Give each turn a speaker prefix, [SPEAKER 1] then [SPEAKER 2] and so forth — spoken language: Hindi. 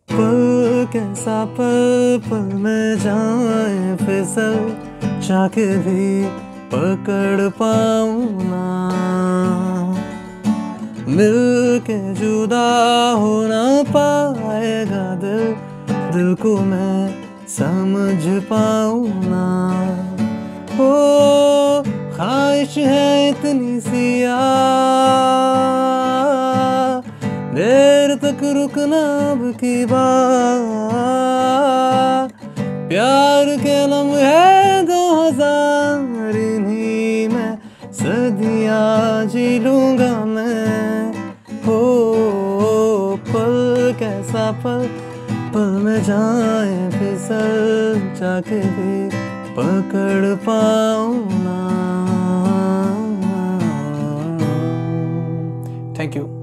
[SPEAKER 1] पल कैसा पल पल में जाए फिसल, चाके भी पकड़ पाऊं ना, मिल के जुदा हो ना पाएगा दिल, दिल को मैं समझ पाऊं ना। ओ ख्वाहिश है इतनी सी देर तक रुकना अब की बात, प्यार के लम्हे 2000 इन्हीं में सदियां जी लूंगा मैं। हो पल कैसा पल पल में जाए फिसल, जाके भी पकड़ पाऊं ना। Thank you.